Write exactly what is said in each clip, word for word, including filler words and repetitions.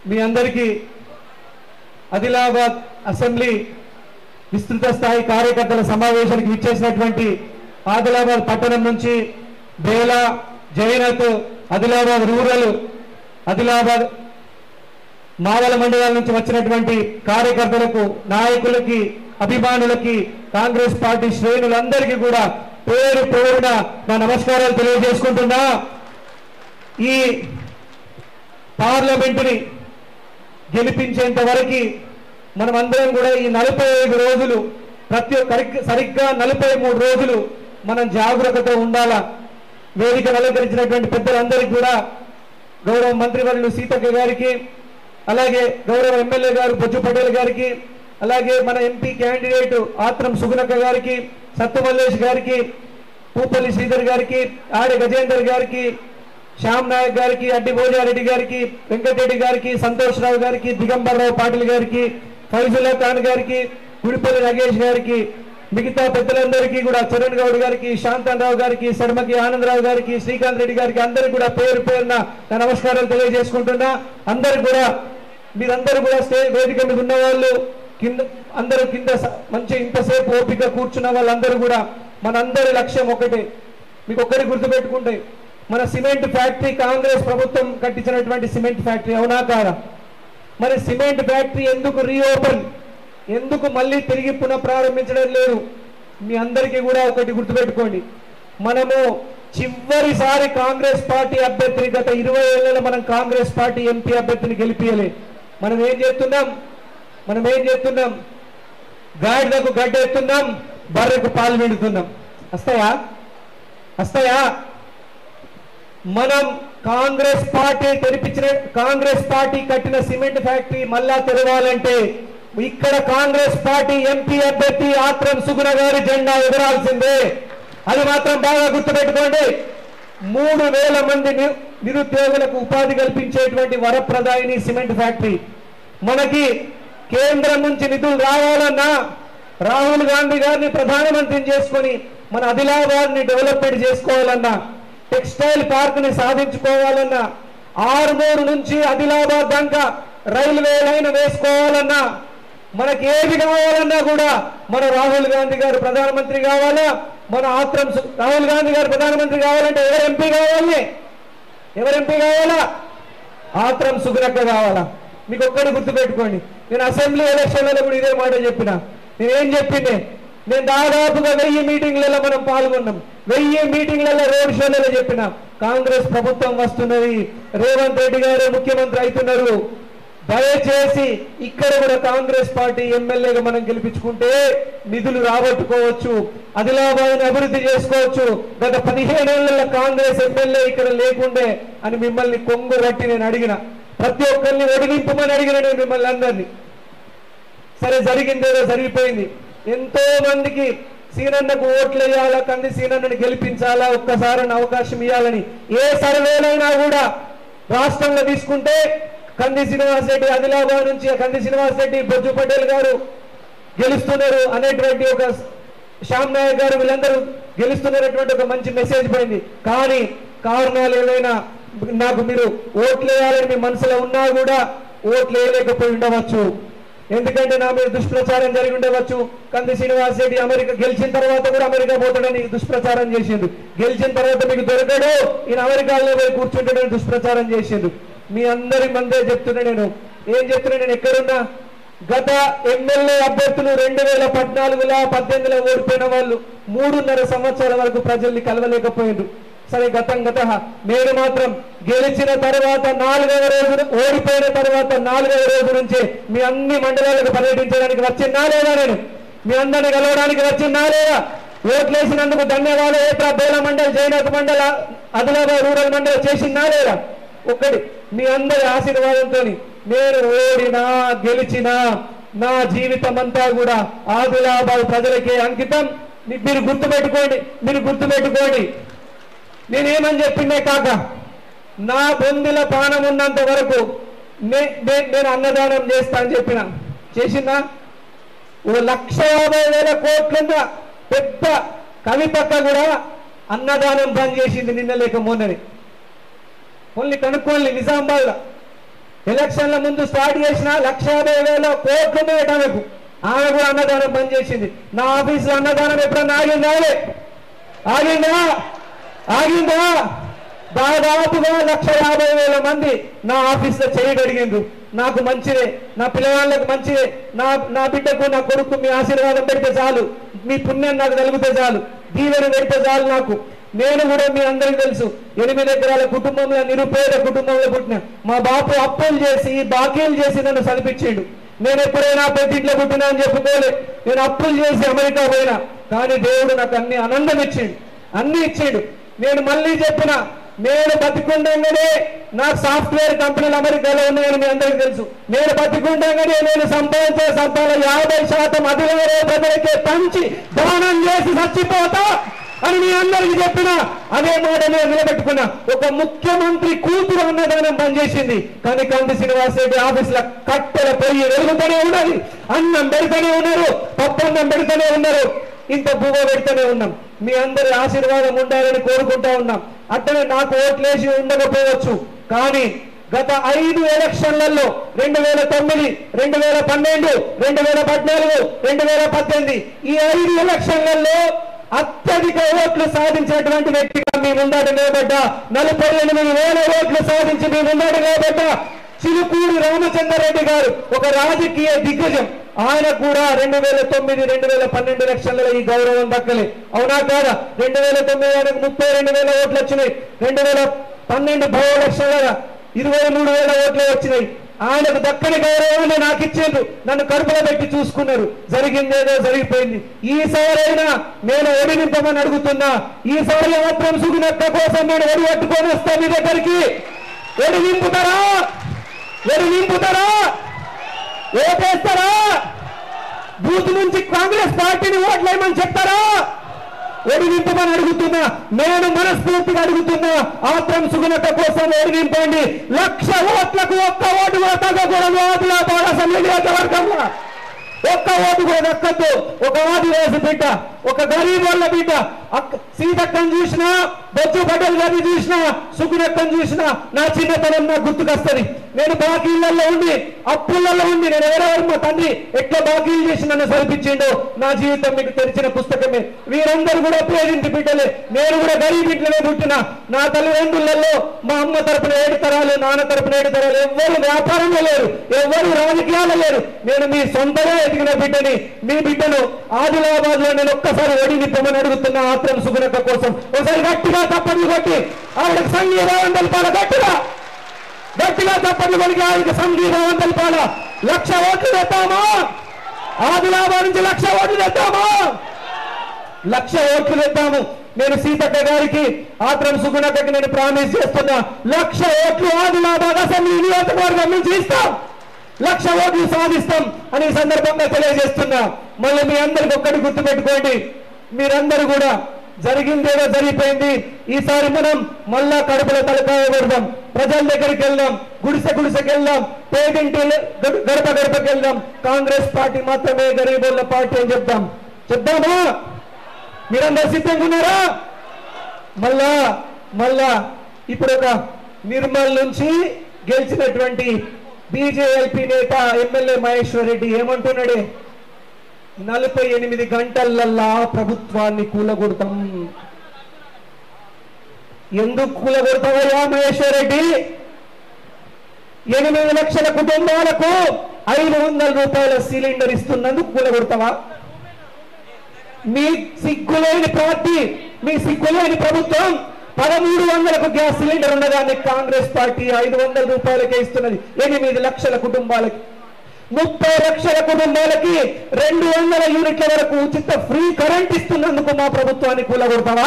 మీ అందరికీ ఆదిలాబాద్ అసెంబ్లీ విస్తృత స్థాయి కార్యకర్తల సమావేశానికి విచ్చేసినటువంటి ఆదిలాబాద్ పట్టణం నుంచి బేలా జైనత్ ఆదిలాబాద్ రూరల్ ఆదిలాబాద్ మావల మండలాల నుంచి వచ్చినటువంటి కార్యకర్తలకు నాయకులకి అభిమానులకి కాంగ్రెస్ పార్టీ శ్రేణులందరికీ కూడా పేరు పేరున నా నమస్కారాలు తెలియజేసుకుంటున్నా. ఈ పార్లమెంటుని గెలిపించేంత వరకు మనం అందరం కూడా ఈ నలభై ఐదు రోజులు ప్రతి సరిగ్గా నలభై మూడు రోజులు మనం జాగ్రత్తతో ఉండాలా. వేదిక అలంకరించినటువంటి పెద్దలందరికీ కూడా గౌరవ మంత్రివర్యులు సీతక్క గారికి, అలాగే గౌరవ ఎమ్మెల్యే గారు బొజ్జు పటేల్ గారికి, అలాగే మన ఎంపీ క్యాండిడేట్ ఆత్రం సుగుణక్క గారికి, సత్తుమల్లేష్ గారికి, పూపల్లి శ్రీధర్ గారికి, ఆడే గజేందర్ గారికి, శ్యామ్ నాయక్ గారికి, అడ్డి భోజారెడ్డి గారికి, వెంకటరెడ్డి గారికి, సంతోష్ రావు గారికి, దిగంబర్ రావు పాటిల్ గారికి, ఫైజుల్లా ఖాన్ గారికి, గుడిపల్లి నగేష్ గారికి, మిగతా పెద్దలందరికీ కూడా చరణ్ గౌడ్ గారికి, శాంతన్ రావు గారికి, సడమకి ఆనందరావు గారికి, శ్రీకాంత్ రెడ్డి గారికి అందరికి కూడా పేరు పేరున నా నమస్కారాలు తెలియజేసుకుంటున్నా. అందరు కూడా మీరందరూ కూడా స్టేజ్ వేదిక మీద ఉన్న వాళ్ళు కింద అందరూ కింద మంచి ఇంతసేపు ఓపిక కూర్చున్న వాళ్ళందరూ కూడా మనందరి లక్ష్యం ఒకటే. మీకు ఒక్కరి గుర్తుపెట్టుకుంటే మన సిమెంట్ ఫ్యాక్టరీ కాంగ్రెస్ ప్రభుత్వం కట్టించినటువంటి సిమెంట్ ఫ్యాక్టరీ అవునా కాదా? మరి సిమెంట్ ఫ్యాక్టరీ ఎందుకు రీఓపెన్, ఎందుకు మళ్ళీ తిరిగి పునః ప్రారంభించడం లేదు? మీ అందరికీ కూడా ఒకటి గుర్తుపెట్టుకోండి, మనము చివరిసారి కాంగ్రెస్ పార్టీ అభ్యర్థిని గత ఇరవై ఏళ్ళలో మనం కాంగ్రెస్ పార్టీ ఎంపీ అభ్యర్థిని గెలిపియలే. మనం ఏం చేస్తున్నాం మనం ఏం చేస్తున్నాం గాడిదకు గడ్డ ఎత్తున్నాం, బర్రెకు పాలు విడుతున్నాం. వస్తాయా వస్తాయా మనం కాంగ్రెస్ పార్టీ తెరిపించిన కాంగ్రెస్ పార్టీ కట్టిన సిమెంట్ ఫ్యాక్టరీ మళ్ళా తెరవాలంటే ఇక్కడ కాంగ్రెస్ పార్టీ ఎంపీ అభ్యర్థి ఆత్రం సుగుణ గారి జెండా ఎగరాల్సిందే. అది మాత్రం బాగా గుర్తుపెట్టుకోండి. మూడు వేల మంది నిరుద్యోగులకు ఉపాధి కల్పించేటువంటి వరప్రదాయిని సిమెంట్ ఫ్యాక్టరీ. మనకి కేంద్రం నుంచి నిధులు రావాలన్నా, రాహుల్ గాంధీ గారిని ప్రధానమంత్రిని చేసుకొని మన ఆదిలాబాద్ ని డెవలప్మెంట్ చేసుకోవాలన్నా, టెక్స్టైల్ పార్క్ ని సాధించుకోవాలన్నా, ఆరుమూరు నుంచి ఆదిలాబాద్ దాకా రైల్వే లైన్ వేసుకోవాలన్నా, మనకి ఏది కావాలన్నా కూడా మన రాహుల్ గాంధీ గారు ప్రధానమంత్రి కావాలా, మన ఆత్రం రాహుల్ గాంధీ గారు ప్రధానమంత్రి కావాలంటే ఎవరు ఎంపీ కావాలి? ఎవరు ఎంపీ కావాలా? ఆత్రం సుగుణక్క కావాలా? మీకు ఒక్కటి గుర్తుపెట్టుకోండి, నేను అసెంబ్లీ ఎలక్షన్లలో కూడా ఇదే మాట చెప్పిన. నేనేం చెప్పింది, నేను దాదాపుగా వెయ్యి మీటింగ్లలో మనం పాల్గొన్నాం, వెయ్యి మీటింగ్లలో రోడ్ షోలలో చెప్పిన కాంగ్రెస్ ప్రభుత్వం వస్తున్నది, రేవంత్ రెడ్డి గారు ముఖ్యమంత్రి అవుతున్నారు, దయచేసి ఇక్కడ కూడా కాంగ్రెస్ పార్టీ ఎమ్మెల్యేగా మనం గెలిపించుకుంటే నిధులు రాబట్టుకోవచ్చు, ఆదిలాబాద్ అభివృద్ధి చేసుకోవచ్చు. గత పదిహేను ఏళ్లలో కాంగ్రెస్ ఎమ్మెల్యే ఇక్కడ లేకుండే అని మిమ్మల్ని కొంగు పట్టి నేను అడిగిన, ప్రతి ఒక్కరిని ఒడిగింపమని అడిగిన నేను మిమ్మల్ని అందరినీ. సరే, జరిగిందేదో జరిగిపోయింది. ఎంతో మందికి సీనన్నకు ఓట్లు వేయాలా, కంది సీనన్నని గెలిపించాలా, ఒక్కసారి అవకాశం ఇవ్వాలని ఏ సర్వేలైనా కూడా రాష్ట్రంలో తీసుకుంటే కంది శ్రీనివాస్ రెడ్డి ఆదిలాబాద్ నుంచి కంది శ్రీనివాస్ రెడ్డి, బొజ్జు పటేల్ గారు గెలుస్తున్నారు అనేటువంటి ఒక శ్యామ్ నాయక్ గారు వీళ్ళందరూ గెలుస్తున్నటువంటి ఒక మంచి మెసేజ్ పోయింది. కానీ కారణాలు ఏదైనా నాకు మీరు ఓట్లు వేయాలని మీ మనసులో ఉన్నా కూడా ఓట్లు వేయలేకపోయి ఉండవచ్చు. ఎందుకంటే నా మీద దుష్ప్రచారం జరిగి ఉండవచ్చు. కంది శ్రీనివాస్ రెడ్డి అమెరికా గెలిచిన తర్వాత కూడా అమెరికా పోతాడని దుష్ప్రచారం చేసిండు, గెలిచిన తర్వాత మీకు దొరకడు, ఈయన అమెరికాలో పోయి కూర్చుంటాడని దుష్ప్రచారం చేసిండు. మీ అందరి మందే చెప్తున్నా, నేను ఏం చెప్తున్నా, నేను ఎక్కడున్నా గత ఎమ్మెల్యే అభ్యర్థులు రెండు వేల పద్నాలుగులో పద్దెనిమిదిలో ఓడిపోయిన వాళ్ళు మూడున్నర సంవత్సరాల వరకు ప్రజల్ని కలవలేకపోయారు. సరే, గతం గత నేను మాత్రం గెలిచిన తర్వాత నాలుగవ రోజు, ఓడిపోయిన తర్వాత నాలుగవ రోజు నుంచే మీ అన్ని మండలాలకు పర్యటించడానికి వచ్చినా లేదా, నేను మీ అందరిని కలవడానికి వచ్చినా లేదా, ఓట్లేసినందుకు ధన్యవాదాలు బేల మండల్, జైనత్ మండల్, ఆదిలాబాద్ రూరల్ మండల్ చేసినా లేదా? ఒక్కటి మీ అందరి ఆశీర్వాదంతో నేను ఓడినా గెలిచినా నా జీవితం అంతా కూడా ఆదిలాబాద్ ప్రజలకే అంకితం. మీరు గుర్తుపెట్టుకోండి, మీరు గుర్తుపెట్టుకోండి. నేనేమని చెప్పిందే కాక, నా బొందిల పానం ఉన్నంత వరకు నేను అన్నదానం చేస్తా అని చెప్పిన. చేసిందా? ఓ లక్ష యాభై వేల కోట్లున్న పెద్ద కవితక్క కూడా అన్నదానం బంద్ చేసింది నిన్న లేక మొన్నని. ఓన్లీ కనుక్కోండి, నిజామాబాద్ ఎలక్షన్ల ముందు స్టార్ట్ చేసిన లక్ష యాభై వేల కోట్లు ఉన్నాయి ఆమెకు. ఆమె కూడా అన్నదానం బంద్ చేసింది. నా ఆఫీసులో అన్నదానం ఎప్పుడన్నా ఆగిందా? ఆగిందా? ఆగిందా? దాదాపుగా లక్ష యాభై వేల మంది నా ఆఫీసులో చేయగలిగిండ్రు. నాకు మంచిదే, నా పిల్లవాళ్ళకు మంచిదే, నా నా బిడ్డకు నా కొడుకు మీ ఆశీర్వాదం పెడితే చాలు, మీ పుణ్యం నాకు కలిగితే చాలు, దీవెన పెడితే చాలు నాకు. నేను కూడా మీ అందరికీ తెలుసు, ఎనిమిది ఎకరాల కుటుంబంలో నిరుపేద కుటుంబంలో పుట్టిన. మా బాపు అప్పులు చేసి బాకీలు చేసి నన్ను చదివించాడు. నేను ఎప్పుడైనా పెద్దింట్లో పుట్టినా అని చెప్పుకోలే. నేను అప్పులు చేసి అమెరికా పోయినా, కానీ దేవుడు నాకు అన్ని ఆనందం ఇచ్చిండు, అన్ని ఇచ్చిండు. నేను మళ్ళీ చెప్పిన, నేను బతికుండగానే నాకు సాఫ్ట్వేర్ కంపెనీలు అమెరికాలో ఉన్నాయని మీ అందరికీ తెలుసు. నేను బతికుండగానే నేను సంపాదించే సంపాదన యాభై శాతం అధికారే ప్రజలకే పంచి దానం చేసి చచ్చిపోతా అని మీ అందరికీ చెప్పిన అదే మాట నేను నిలబెట్టుకున్నా. ఒక ముఖ్యమంత్రి కూతురు అన్నదానం పనిచేసింది, కానీ కంది శ్రీనివాస్ రెడ్డి ఆఫీసులో కట్టెల పొయ్యి వెలుగుతూనే ఉన్నది, అన్నం పెడుతూనే ఉన్నారు, పప్పన్నం పెడుతూనే ఉన్నారు, ఇంత పువ్వు పెడుతూనే ఉన్నాం. మీ అందరి ఆశీర్వాదం ఉండాలని కోరుకుంటా ఉన్నాం. అట్లనే నాకు ఓట్లేసి ఉండకపోవచ్చు, కానీ గత ఐదు ఎలక్షన్లలో రెండు వేల తొమ్మిది రెండు వేల పన్నెండు రెండు వేల పద్నాలుగు రెండు వేల పద్దెనిమిది ఈ ఐదు ఎలక్షన్లలో అత్యధిక ఓట్లు సాధించినటువంటి వ్యక్తిగా మీ ముందట నిలబడ్డ, నలభై ఎనిమిది వేల ఓట్లు సాధించి మీ ముందట నిలబడ్డ చిలుకూరి రామచంద్రారెడ్డి గారు ఒక రాజకీయ దిగ్గజం. ఆయన కూడా రెండు వేల తొమ్మిది రెండు వేల పన్నెండు ఎలక్షన్లలో ఈ గౌరవం దక్కలే, అవునా కాదా? రెండు వేల తొమ్మిది ఆయనకు ముప్పై రెండు వేల ఓట్లు వచ్చినాయి. రెండు వేల పన్నెండు బహు ఎలక్షన్ల ఇరవై మూడు వేల ఓట్లే వచ్చినాయి. ఆయనకు దక్కని గౌరవాన్ని నాకు ఇచ్చేందు, నన్ను కడుపులో పెట్టి చూసుకున్నారు. జరిగిందేదో జరిగిపోయింది. ఈసారైనా నేను ఒడి నింపమని అడుగుతున్నా. ఈసారి మాత్రం సుగుణక్క కోసం నేను ఒడి పట్టుకొని వస్తా మీ దగ్గరికి. ఒడి నింపుతారా? ఒడి నింపుతారా? ఓటేస్తారా? బూత్ నుంచి కాంగ్రెస్ పార్టీని ఓట్లేయమని చెప్తారా? ఒడి నింపమని అడుగుతున్నా. నేను మనస్ఫూర్తిగా అడుగుతున్నా, ఆత్రం సుగుణత కోసం ఒడి నింపండి. లక్ష ఓట్లకు ఒక్క ఓటు కూడా తగ్గకూడదు. ఆదిలాబాద్ అసెంబ్లీ నియోజకవర్గంలో ఒక్క ఓటు కూడా దక్కద్దు. ఒక ఆదివాసి బిడ్డ, ఒక గరీబ్ వాళ్ళ బిడ్డ, సీతక్కను చూసినా, బొజ్జు పటేల్ గారిని చూసినా, సుగుణక్కను చూసినా నా చిన్నతనం నాకు గుర్తుకొస్తుంది. నేను బాకీలలో ఉండి, అప్పులలో ఉండి, నేను ఎవరెవరు మా తండ్రి ఎట్లా బాకీలు చేసి నన్ను సరిపించిండో నా జీవితం మీకు తెరిచిన పుస్తకమే. వీరందరూ కూడా పేదింటి బిడ్డలే. నేను కూడా గరీబ్ ఇంట్లోనే పుట్టిన. నా తల్లిదండ్రులలో మా అమ్మ తరపున ఏడు తరాలు, నాన్న తరపున ఏడు తరాలు, ఎవ్వరు వ్యాపారంలో లేరు, ఎవ్వరు రాజకీయాల్లో లేరు. నేను మీ సొంతగా ఎదిగిన బిడ్డని, మీ బిడ్డను. ఆదిలాబాద్ లో నేను ఒక్కసారి ఒడి నింపమని అడుగుతున్నా ఆత్రం సుగుణక్క కోసం. ఒకసారి గట్టిగా తప్పట్లు కొట్టి ఆవిడకి సంగీతం తెలపాల, గట్టిగా గట్టిగా తప్పట్లు కొలికి ఆవిడకి సంగీతం తెలపాల. లక్ష ఓట్లు తెద్దామా? ఆదిలాబాద్ నుంచి లక్ష ఓట్లు తెద్దామా? లక్ష ఓట్లు తెద్దాము. నేను సీతక్క గారికి, ఆత్రం సుగుణక్కకి నేను ప్రామిస్ చేస్తున్నా, లక్ష ఓట్లు ఆదిలాబాద్ అసెంబ్లీ నియోజకవర్గం నుంచి ఇస్తాం, లక్ష ఓట్లు సాధిస్తాం అని ఈ సందర్భంగా తెలియజేస్తున్నా. మళ్ళీ మీ అందరికి ఒక్కటి గుర్తుపెట్టుకోండి, మీరందరూ కూడా జరిగిందేదో జరిగిపోయింది. ఈసారి మనం మళ్ళా కడుపులో తలకాయ కొడదాం, ప్రజల దగ్గరికి వెళ్దాం, గుడిసె గుడిసెకి వెళ్దాం, పేదింటి గడప గడపకి వెళ్దాం. కాంగ్రెస్ పార్టీ మాత్రమే గరీబుల పార్టీ అని చెప్తాం. చెప్దామా? మీరందరూ సిద్ధంగా ఉన్నారా? మళ్ళా మళ్ళా ఇప్పుడు ఒక నిర్మల్ నుంచి గెలిచినటువంటి బీజేపీ నేత ఎమ్మెల్యే మహేశ్వర్ రెడ్డి ఏమంటున్నాడే, నలభై ఎనిమిది గంటలల్లా ప్రభుత్వాన్ని కూలగొడతాం. ఎందుకు కూలగొడతావయ్యా మహేశ్వర్ రెడ్డి? ఎనిమిది లక్షల కుటుంబాలకు ఐదు వందల రూపాయల సిలిండర్ ఇస్తున్నందుకు కూలగొడతావా? మీ సిగ్గులేని పార్టీ, మీ సిగ్గులేని ప్రభుత్వం పదమూడు వందలకు గ్యాస్ సిలిండర్ ఉండగానే కాంగ్రెస్ పార్టీ ఐదు వందల రూపాయలకే ఇస్తున్నది ఎనిమిది లక్షల కుటుంబాలకి. ముప్పై లక్షల కుటుంబాలకి రెండు వందల యూనిట్ల వరకు ఉచిత ఫ్రీ కరెంట్ ఇస్తున్నందుకు మా ప్రభుత్వాన్ని కూలగొడతావా?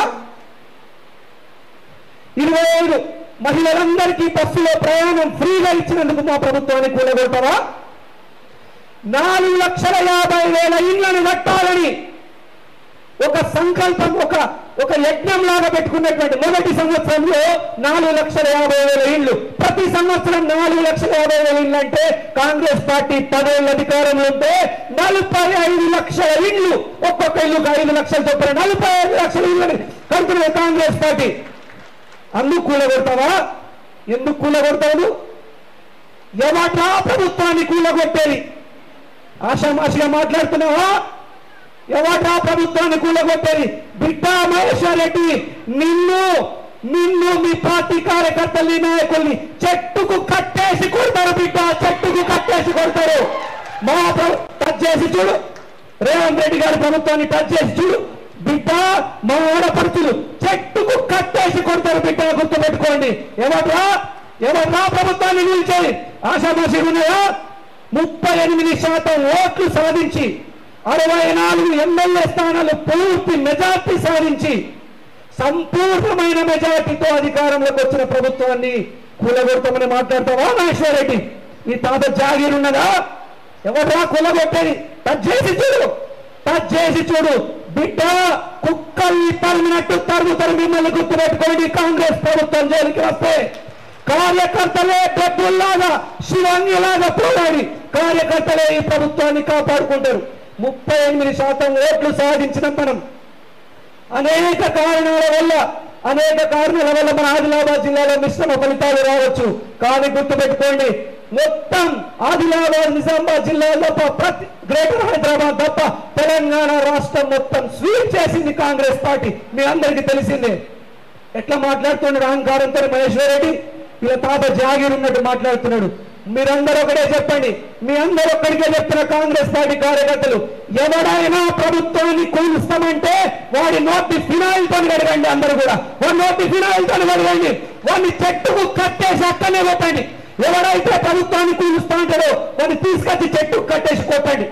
ఇరవై ఐదు మహిళలందరికీ బస్సులో ప్రయాణం ఫ్రీగా ఇచ్చినందుకు మా ప్రభుత్వాన్ని కూలగొడతావా? నాలుగు లక్షల యాభై వేల ఇళ్లను కట్టాలని ఒక సంకల్పం, ఒక ఒక యజ్ఞం లాగా పెట్టుకున్నటువంటి మొదటి సంవత్సరంలో నాలుగు లక్షల యాభై వేల ఇళ్లు, ప్రతి సంవత్సరం నాలుగు లక్షల యాభై వేల ఇళ్లు అంటే కాంగ్రెస్ పార్టీ పదేళ్ళ అధికారంలో ఉంటే నలభై ఐదు లక్షల ఇళ్లు, ఒక్కొక్క ఇల్లుకు ఐదు లక్షల చొప్పున నలభై ఐదు లక్షల ఇళ్ళని కడుతున్న కాంగ్రెస్ పార్టీ. అందుకు కూలగొడతావా? ఎందుకు కూలగొడతావు? ఎవట్రా ప్రభుత్వాన్ని కూలగొట్టేది? ఆషామాషిగా మాట్లాడుతున్నావా? ఎవట్రా ప్రభుత్వాన్ని కూలగొట్టేది? బిడ్డా మహేశ్వర్ రెడ్డి, నిన్ను నిన్ను మీ పార్టీ కార్యకర్తల్ని నాయకుల్ని చెట్టుకు కట్టేసి కొడతారు బిడ్డ, చెట్టుకు కట్టేసి కొడతారు. మా టచ్ చేసి చూడు, రేవంత్ రెడ్డి గారి ప్రభుత్వాన్ని టచ్ చేసి చూడు బిడ్డ, మా ఆడపడుచులు చెట్టుకు కట్టేసి కొడతారు బిడ్డ, గుర్తుపెట్టుకోండి. ఎవట్రా ఎవట్రా ప్రభుత్వాన్ని నిలిచేది? ఆశామాషి ఉన్నాయా? ముప్పై ఎనిమిది శాతం ఓట్లు సాధించి అరవై నాలుగు ఎమ్మెల్యే స్థానాలు పూర్తి మెజార్టీ సాధించి సంపూర్ణమైన మెజార్టీతో అధికారంలోకి వచ్చిన ప్రభుత్వాన్ని కూలగొడతామని మాట్లాడతావా మహేశ్వర్ రెడ్డి? నీ తాత జాగీర్ ఉన్నదా? ఎవరా కూలగొట్టేది? టచ్ చేసి చూడు, టచ్ చేసి చూడు బిడ్డ, కుక్కల్ని తరిమినట్టు తరుగుతారు మిమ్మల్ని, గుర్తుపెట్టుకోండి. కాంగ్రెస్ ప్రభుత్వం జోలికి వస్తే కార్యకర్తలే డబ్బుల్లాగా శివంగిలాగా పోరాడి కార్యకర్తలే ఈ ప్రభుత్వాన్ని కాపాడుకుంటారు. ముప్పై ఎనిమిది శాతం ఓట్లు సాధించిన మనం అనేక కారణాల వల్ల అనేక కారణాల వల్ల మన ఆదిలాబాద్ జిల్లాలో మిశ్రమ ఫలితాలు రావచ్చు. కానీ గుర్తుపెట్టుకోండి, మొత్తం ఆదిలాబాద్ నిజామాబాద్ జిల్లాలో తప్ప, ప్రతి గ్రేటర్ హైదరాబాద్ తప్ప తెలంగాణ రాష్ట్రం మొత్తం స్వీప్ చేసింది కాంగ్రెస్ పార్టీ. మీ అందరికీ తెలిసిందే. ఎట్లా మాట్లాడుతున్నాడు అహంకారంతో మహేశ్వర్ రెడ్డి? ఇలా తాత జాగీర్ ఉన్నట్టు మాట్లాడుతున్నాడు. మీరందరూ ఒకటే చెప్పండి, మీ అందరూ ఒక్కడికే చెప్తున్న కాంగ్రెస్ పార్టీ కార్యకర్తలు, ఎవరైనా ప్రభుత్వాన్ని కూలుస్తామంటే వాడి నోటి ఫినాయిల్ తో కడగండి. అందరూ కూడా వాడి నోటి ఫినాయిల్ తో కడగండి, వాడిని చెట్టుకు కట్టేసి అక్కడనే కొట్టండి. ఎవరైతే ప్రభుత్వాన్ని కూలుస్తా అంటారో వాడిని తీసుకొచ్చి చెట్టుకు కట్టేసి కొట్టండి.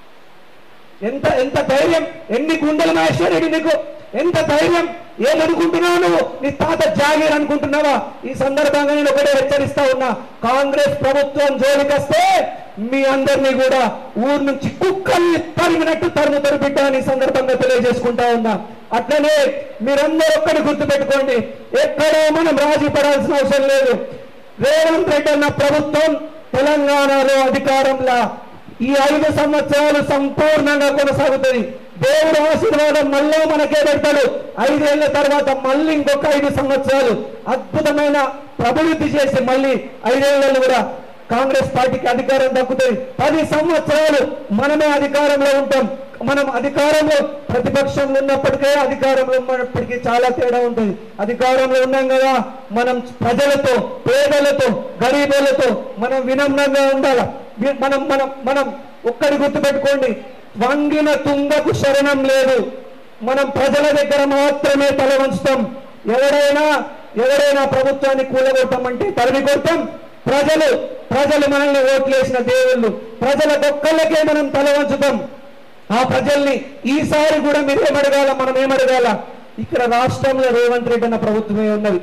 ఎంత ఎంత ధైర్యం! ఎన్ని గుండెలు మహేశ్వర్ రెడ్డి నీకు! ఎంత ధైర్యం! ఏమనుకుంటున్నావు నువ్వు? నీ తాత జాగీర్ అనుకుంటున్నావా? ఈ సందర్భంగా నేను ఒకటే హెచ్చరిస్తా ఉన్నా, కాంగ్రెస్ ప్రభుత్వం జోలికొస్తే మీ అందరినీ కూడా ఊరు నుంచి కుక్కల్ని తరిమినట్టు తరుముతారు బిడ్డ అని సందర్భంగా తెలియజేసుకుంటా ఉన్నా. అట్లనే మీరందరూ ఒక్కటి గుర్తుపెట్టుకోండి, ఎక్కడో మనం రాజీ పడాల్సిన అవసరం లేదు. రేవంత్ రెడ్డి అన్న ప్రభుత్వం తెలంగాణలో అధికారంలో ఈ ఐదు సంవత్సరాలు సంపూర్ణంగా కొనసాగుతుంది. దేవుడు ఆశీర్వాదం మళ్ళీ మనకే పెడతాడు. ఐదేళ్ల తర్వాత మళ్ళీ ఇంకొక ఐదు సంవత్సరాలు అద్భుతమైన అభివృద్ధి చేసి మళ్ళీ ఐదేళ్లలో కూడా కాంగ్రెస్ పార్టీకి అధికారం దక్కుతుంది. పది సంవత్సరాలు మనమే అధికారంలో ఉంటాం. మనం అధికారంలో ప్రతిపక్షంలో ఉన్నప్పటికే అధికారంలో ఉన్నప్పటికీ చాలా తేడా ఉంటుంది. అధికారంలో ఉన్నాం కదా, మనం ప్రజలతో, పేదలతో, గరీబులతో మనం వినమ్రంగా ఉండాలి. మనం మనం మనం ఒక్కడి గుర్తుపెట్టుకోండి, వంగిన తుంగకు శరణం లేదు. మనం ప్రజల దగ్గర మాత్రమే తల వంచుతాం. ఎవరైనా ఎవరైనా ప్రభుత్వాన్ని కూలగొట్టమంటే తరిమి కొడతాం. ప్రజలు ప్రజలు మనల్ని ఓట్లేసిన దేవుళ్ళు, ప్రజలకొక్కళ్ళకే మనం తల వంచుతాం. ఆ ప్రజల్ని ఈసారి కూడా మీరు ఏమడగాల, మనం ఏమడగాల? ఇక్కడ రాష్ట్రంలో రేవంత్ రెడ్డి అన్న ప్రభుత్వమే ఉన్నది.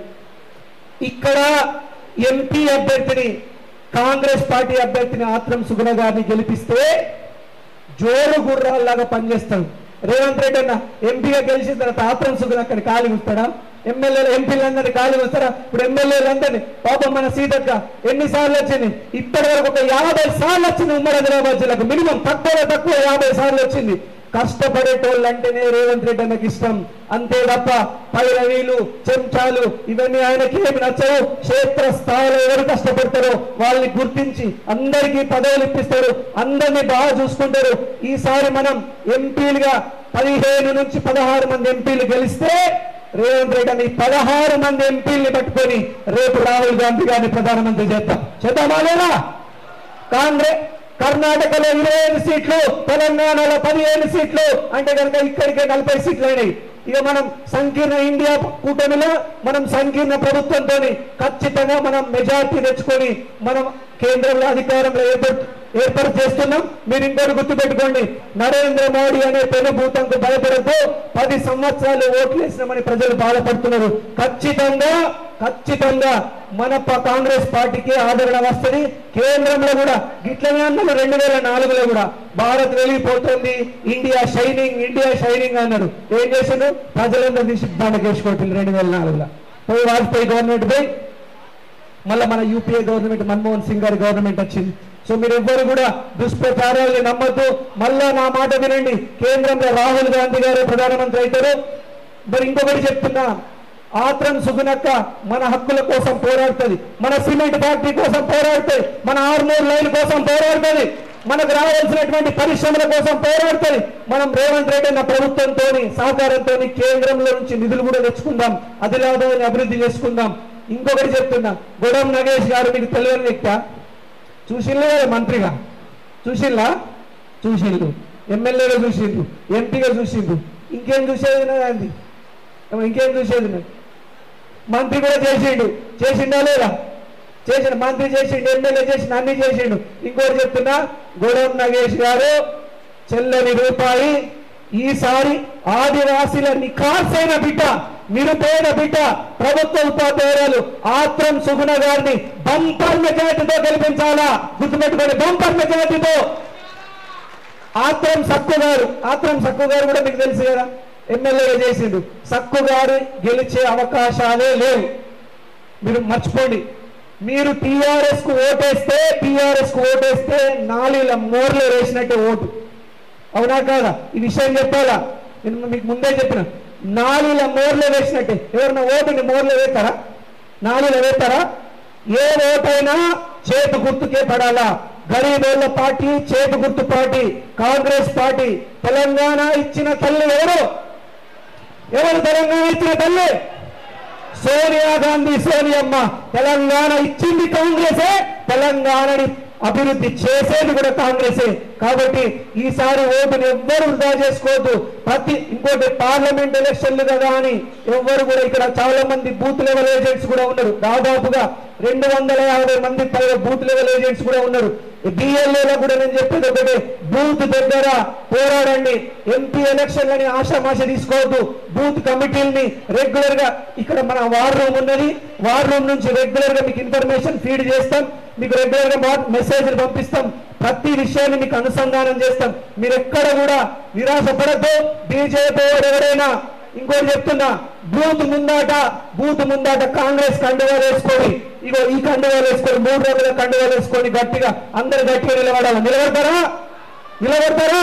ఇక్కడ ఎంపీ అభ్యర్థిని, కాంగ్రెస్ పార్టీ అభ్యర్థిని ఆత్రం సుగుణ గారిని గెలిపిస్తే జోరు గుర్రాల్లాగా పనిచేస్తాడు రేవంత్ రెడ్డి అన్న. ఎంపీగా గెలిచిన తర్వాత ఆత్రం సుగుణ అక్కడ ఖాళీ ఉంటాడా? ఎమ్మెల్యేలు ఎంపీలందరినీ ఖాళీ వస్తారా? ఇప్పుడు ఎమ్మెల్యేలందరినీ పాపం మన సీతక్క ఎన్నిసార్లు వచ్చింది? ఇప్పటి వరకు ఒక యాభై సార్లు వచ్చింది ఉమ్మడి ఆదిలాబాద్ జిల్లాకు. మినిమం తక్కువ తక్కువ యాభై సార్లు వచ్చింది. కష్టపడేటోళ్ళు అంటేనే రేవంత్ రెడ్డి అన్నకి ఇష్టం, అంతే తప్ప పైరవీలు, చెంచాలు ఇవన్నీ ఆయనకి ఏమి నచ్చవు. క్షేత్ర స్థాయిలో ఎవరు కష్టపడతారో వాళ్ళని గుర్తించి అందరికీ పదవులు ఇప్పిస్తారు, అందరినీ బాగా చూసుకుంటారు. ఈసారి మనం ఎంపీలుగా పదిహేను నుంచి పదహారు మంది ఎంపీలు గెలిస్తే రేవంత్ రెడ్డి అని పదహారు మంది ఎంపీల్ని పట్టుకొని రేపు రాహుల్ గాంధీ గారిని ప్రధానమంత్రి చేద్దాం. చేద్దామా లేదా? కాంగ్రెస్ కర్ణాటకలో ఇరవై ఐదు సీట్లు, తెలంగాణలో పదిహేను సీట్లు, అంటే కనుక ఇక్కడికే నలభై సీట్లు అయినాయి. ఇక మనం సంకీర్ణ ఇండియా కూటమిలో మనం సంకీర్ణ ప్రభుత్వంతో ఖచ్చితంగా మనం మెజార్టీ తెచ్చుకొని మనం కేంద్రంలో అధికారంలో ఏర్పడు ఏర్పాటు చేస్తున్నాం. మీరు ఇంకోటి గుర్తుపెట్టుకోండి, నరేంద్ర మోడీ అనే పెనుభూతంకు భయపడద్దు. పది సంవత్సరాలు ఓట్లు వేసినామని ప్రజలు బాధపడుతున్నారు. ఖచ్చితంగా ఖచ్చితంగా మన కాంగ్రెస్ పార్టీకి ఆదరణ వస్తుంది. కేంద్రంలో కూడా గిట్లనే అన్నారు. రెండు వేల నాలుగులో కూడా భారత్ వెళ్ళిపోతుంది, ఇండియా షైనింగ్, ఇండియా షైనింగ్ అన్నారు. ఏం చేశారు? ప్రజలందరూ తీసి బండకేసుకోవట్లేదు. రెండు వేల నాలుగులో పోయి వాజ్పేయి గవర్నమెంట్ పోయి మళ్ళీ మన యూపీఏ గవర్నమెంట్, మన్మోహన్ సింగ్ గారి గవర్నమెంట్ వచ్చింది. సో మీరు ఎవ్వరు కూడా దుష్ప్రచారాల్ని నమ్మద్దు. మళ్ళా నా మాట వినండి, కేంద్రంలో రాహుల్ గాంధీ గారు ప్రధానమంత్రి అవుతారు. మరి ఇంకొకటి చెప్తున్నా, ఆత్రం సుగుణక్క మన హక్కుల కోసం పోరాడుతుంది, మన సిమెంట్ ఫ్యాక్టరీ కోసం పోరాడుతుంది, మన ఆర్మూర్ లైన్ కోసం పోరాడుతుంది, మనకు రావాల్సినటువంటి పరిశ్రమల కోసం పోరాడుతుంది. మనం రేవంత్ రెడ్డి అన్న ప్రభుత్వంతో సహకారంతో కేంద్రంలో నుంచి నిధులు కూడా తెచ్చుకుందాం, ఆదిలాబాద్ అభివృద్ధి చేసుకుందాం. ఇంకొకటి చెప్తున్నా, గొడవ నగేష్ గారు మీకు తెలియని వ్యక్తి, చూసిల్లు మంత్రిగా చూసిల్లా, చూసిల్లు ఎమ్మెల్యేగా చూసిండు, ఎంపీగా చూసిండు, ఇంకేం చూసేది అది, ఇంకేం చూసేది మంత్రి కూడా చేసిండు, చేసిండా లేదా? చేసిండు, మంత్రి చేసిండు, ఎమ్మెల్యే చేసిండు, అన్ని చేసిండు. ఇంకోటి చెప్తున్నా, గొడవ నగేష్ గారు చెల్లని రూపాయి ఈసారి ఆదివాసీల నిఖార్సైన బిడ్డ, నిరుపేద బిడ్డ, ప్రభుత్వ ఉపాధ్యాయురాలు ఆత్రం సుగుణ గారిని బంపర్ మెజార్టీతో గెలిపించాలా, గుర్తుపెట్టుకోండి, బంపర్ మెజార్టీతో. ఆత్రం సక్కు గారు, ఆత్రం సక్కు గారు కూడా మీకు తెలుసు కదా, ఎమ్మెల్యేగా చేసిండు. సక్కు గారు గెలిచే అవకాశాలే లేవు, మీరు మర్చిపోండి. మీరు టీఆర్ఎస్ కు ఓటేస్తే టీఆర్ఎస్ కు ఓటేస్తే నాలుగుల మోర్లు వేసినట్టే ఓటు, అవునా కాదా? ఈ విషయం చెప్పాలా, నేను మీకు ముందే చెప్పిన, నాలుగుల మోర్లు వేసినట్టే. ఎవరన్నా ఓటుని మోర్లు వేస్తారా? నాలుగుల వేస్తారా? ఏ ఓటైనా చేతు గుర్తుకే పడాలా. గరీబోళ్ళ పార్టీ చేతు గుర్తు పార్టీ, కాంగ్రెస్ పార్టీ. తెలంగాణ ఇచ్చిన తల్లి ఎవరు? ఎవరు తెలంగాణ ఇచ్చిన తల్లి? సోనియా గాంధీ, సోనియమ్మ. తెలంగాణ ఇచ్చింది కాంగ్రెసే, తెలంగాణని అభివృద్ధి చేసేది కూడా కాంగ్రెసే. కాబట్టి ఈసారి ఓటును ఎవ్వరు వృధా చేసుకోవద్దు. ప్రతి ఇంకోటి పార్లమెంట్ ఎలక్షన్లు కదా అని ఎవ్వరు కూడా, ఇక్కడ చాలా మంది బూత్ లెవెల్ ఏజెంట్స్ కూడా ఉన్నారు, దాదాపుగా రెండు వందల యాభై మంది పైగా బూత్ లెవెల్ ఏజెంట్స్ కూడా ఉన్నారు. బిఎల్ఏలో కూడా నేను చెప్పేది ఒకటే, బూత్ దగ్గర పోరాడండి. ఎంపీ ఎలక్షన్లని ఆశామాష తీసుకోవద్దు. బూత్ కమిటీలని రెగ్యులర్ గా, ఇక్కడ మన వార్ రూమ్ ఉన్నది, వార్ రూమ్ నుంచి రెగ్యులర్ గా మీకు ఇన్ఫర్మేషన్ ఫీడ్ చేస్తాం, మీకు రెగ్యులర్ గా మెసేజ్లు పంపిస్తాం, ప్రతి విషయాన్ని మీకు అనుసంధానం చేస్తాం. మీరు ఎక్కడ కూడా నిరాశపడద్దు. బీజేపీ ఎవరైనా, ఇంకోటి చెప్తున్నా, బూత్ ముందాట బూత్ ముందాట కాంగ్రెస్ కండువాలు వేసుకొని, ఇగో ఈ కండువాలు వేసుకొని, మూడు రోజుల కండువాలు వేసుకొని గట్టిగా అందరు గట్టిగా నిలబడాలి. నిలబడతారా? నిలబడతారా?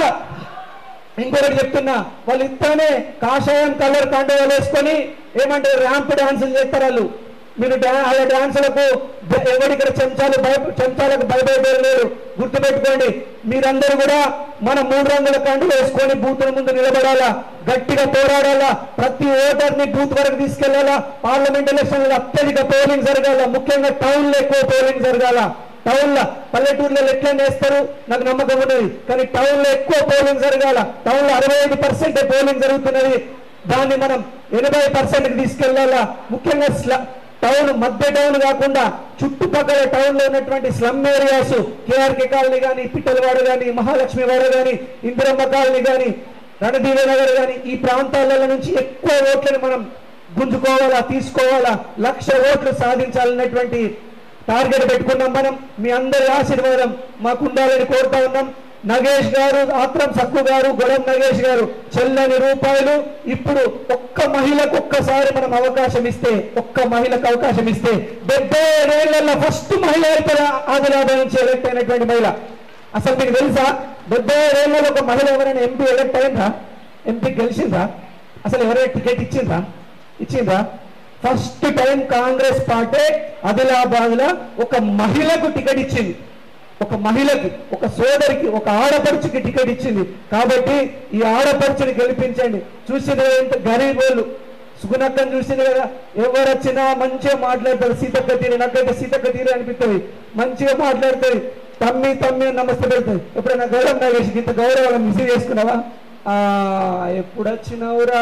ఇంకొకటి చెప్తున్నా, వాళ్ళు ఇస్తానే కాషాయం కలర్ కండువాలు వేసుకొని ఏమంటారు, ర్యాంప్ డాన్సులు చేస్తారు వాళ్ళు. మీరు వాళ్ళ డాన్సులకు ఎవరు ఇక్కడ చెంచాలు భయ చెంచాలకు భయపడేవారు లేరు. గుర్తుపెట్టుకోండి, మీరందరూ కూడా మన మూడు రంగుల కండు వేసుకొని బూతుల ముందు నిలబడాలా, గట్టిగా పోరాడాలా, ప్రతి ఓటర్ని బూత్ వరకు తీసుకెళ్లాలా. పార్లమెంట్ ఎలక్షన్లో అత్యధిక పోలింగ్ జరగాల, ముఖ్యంగా టౌన్ లో ఎక్కువ పోలింగ్ జరగాల. టౌన్ లో, పల్లెటూరులో ఎట్లా వేస్తారు నాకు నమ్మకం ఉన్నది, కానీ టౌన్ లో ఎక్కువ పోలింగ్ జరగాల. టౌన్ లో అరవై ఐదు పర్సెంట్ పోలింగ్ జరుగుతున్నది, దాన్ని మనం ఎనభై పర్సెంట్ కి తీసుకెళ్లాలా. ముఖ్యంగా స్లా టౌన్, మధ్య టౌన్ కాకుండా చుట్టుపక్కల టౌన్ లో ఉన్నటువంటి స్లమ్ ఏరియాస్, కేఆర్కే కాలనీ కానీ, పిట్టలవాడ కానీ, మహాలక్ష్మి వాడ కానీ, ఇందిరమ్మ కాలనీ కానీ, రణదీవ నగర్ కానీ, ఈ ప్రాంతాల నుంచి ఎక్కువ ఓట్లను మనం గుంజుకోవాలా, తీసుకోవాలా, లక్ష ఓట్లు సాధించాలన్నటువంటి టార్గెట్ పెట్టుకున్నాం మనం. మీ అందరి ఆశీర్వాదం మాకు ఉండాలని కోరుతా ఉన్నాం. నగేష్ గారు, ఆత్రం సక్కు గారు, గొడవ నగేష్ గారు చెల్లని రూపాయలు. ఇప్పుడు ఒక్క మహిళకు ఒక్కసారి మనం అవకాశం ఇస్తే, ఒక్క మహిళకు అవకాశం ఇస్తే డెబ్బై ఏళ్లలో ఫస్ట్ మహిళ అయితే ఆదిలాబాద్ నుంచి ఎలక్ట్ అయినటువంటి మహిళ. అసలు మీకు తెలుసా, డెబ్బై ఏళ్లలో ఒక మహిళ ఎవరైనా ఎంపీ ఎలక్ట్ అయిందా? ఎంపీ గెలిచిందా? అసలు ఎవరైనా టికెట్ ఇచ్చిందా? ఇచ్చిందా? First time Congress party Adilabad లో ఒక మహిళకు టికెట్ ఇచ్చింది, ఒక మహిళకి, ఒక సోదరికి, ఒక ఆడపడుచుకి టికెట్ ఇచ్చింది. కాబట్టి ఈ ఆడపడుచుని గెలిపించండి. చూసిన గరీబ్ వాళ్ళు సుగుణక్కని చూసింది కదా, ఎవరు వచ్చినా మంచిగా మాట్లాడతారు. సీతక్క తీరు, నాకైతే సీతక్క తీరు అనిపిస్తుంది, మంచిగా మాట్లాడుతుంది, తమ్మి తమ్మి నమస్తే పెడుతుంది. ఎప్పుడైనా గౌరవం నాగేసి ఇంత గౌరవం మిస్ చేసుకున్నావా? ఆ ఎప్పుడు వచ్చినవురా,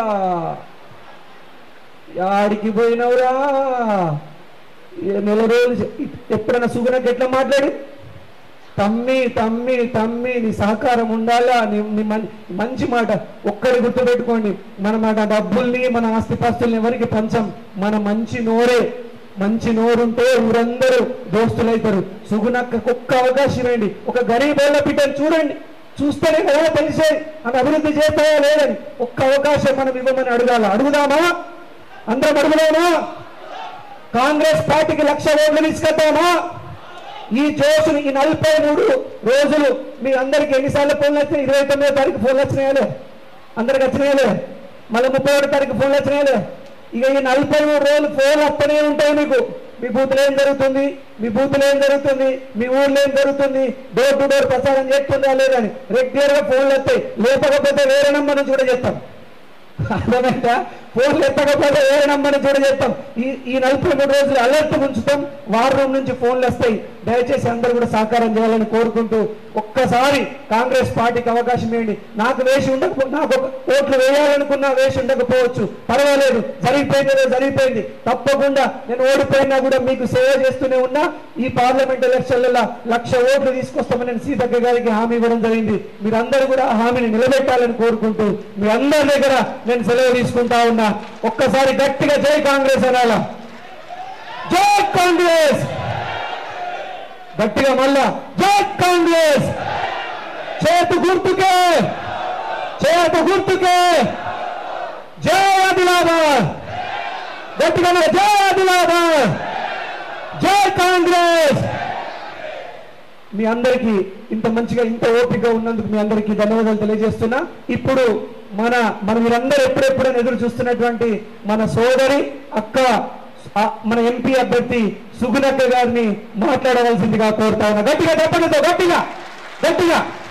ఆడికి పోయినవురా, నెల రోజులు. ఎప్పుడైనా సుగుణక్క ఎట్లా మాట్లాడి, తమ్మి తమ్మి తమ్మి నీ సహకారం ఉండాలా, నీ మంచి మాట ఒక్కడి గుర్తుపెట్టుకోండి. మన మాట డబ్బుల్ని, మన ఆస్తిపాస్తుల్ని ఎవరికి పంచం, మన మంచి నోరే. మంచి నోరుంటే ఊరందరూ దోస్తులైతారు. సుగుణక్కకు ఒక్క అవకాశం ఇవ్వండి. ఒక గరీబోళ్ళ బిడ్డను చూడండి, చూస్తేనే కదా తెలిసేది అని అభివృద్ధి చేస్తాయా లేదని. ఒక్క అవకాశం మనం ఇవ్వమని అడగాల. అడుగుదామా? అందరం అడుగుదామా? కాంగ్రెస్ పార్టీకి లక్ష ఓట్లు తీసుకెళ్తామా? ఈ జోషుని, ఈ నలభై మూడు రోజులు మీ అందరికి ఎన్నిసార్లు ఫోన్లు వచ్చినాయి? ఇరవై తొమ్మిదో తారీఖు ఫోన్లు వచ్చినాయాలే, అందరికి వచ్చినాయాలే. మళ్ళీ ముప్పై ఒకటో తారీఖు ఫోన్లు వచ్చినాయాలే. ఇక ఈ నలభై మూడు రోజులు ఫోన్లు వస్తూనే ఉంటాయి మీకు. మీ బూత్లో ఏం జరుగుతుంది, మీ బూత్లో ఏం జరుగుతుంది, మీ ఊర్లో ఏం జరుగుతుంది, డోర్ టు డోర్ ప్రచారం చేస్తుందా లేదని రెగ్యులర్గా ఫోన్లు వస్తాయి. లేకపోతే వేరే నంబర్ నుంచి కూడా చేస్తాం. అర్థమైందా? ఫోన్లు ఎత్తకపోతే వేరే నంబర్ నుంచి కూడా చేస్తాం. ఈ ఈ నలభై మూడు రోజులు అలర్ట్ ఉంచుతాం. వార్ రూమ్ నుంచి ఫోన్లు వస్తాయి. దయచేసి అందరూ కూడా సహకారం చేయాలని కోరుకుంటూ ఒక్కసారి కాంగ్రెస్ పార్టీకి అవకాశం ఇవ్వండి. నాకు వేసి ఉండకపో నాకు ఓట్లు వేయాలనుకున్నా వేసి ఉండకపోవచ్చు, పర్వాలేదు, జరిగిపోయింది జరిగిపోయింది. తప్పకుండా నేను ఓడిపోయినా కూడా మీకు సేవ చేస్తూనే ఉన్నా. ఈ పార్లమెంట్ ఎలక్షన్లలో లక్ష ఓట్లు తీసుకొస్తామని నేను సీతక్క గారికి హామీ ఇవ్వడం జరిగింది. మీరందరూ కూడా ఆ హామీని నిలబెట్టాలని కోరుకుంటూ మీ అందరి దగ్గర నేను సెలవు తీసుకుంటా ఉన్నా. ఒక్కసారి గట్టిగా జై కాంగ్రెస్ అనాలా? జై కాంగ్రెస్! గట్టిగా మళ్ళా జై కాంగ్రెస్! చేతు గుర్తుకే, చేతు గుర్తుకే, జై ఆదిలాబాద్! గట్టిగా జై ఆదిలాబాద్! జై కాంగ్రెస్! మీ అందరికీ ఇంత మంచిగా ఇంత ఓపిక ఉన్నందుకు మీ అందరికీ ధన్యవాదాలు తెలియజేస్తున్నా. ఇప్పుడు మన మన మీరందరూ ఎప్పుడెప్పుడైనా ఎదురు చూస్తున్నటువంటి మన సోదరి అక్క మన ఎంపీ అభ్యర్థి సుగుణక్క గారిని మాట్లాడవలసిందిగా కోరుతా ఉన్నా. గట్టిగా చెప్పండి, గట్టిగా గట్టిగా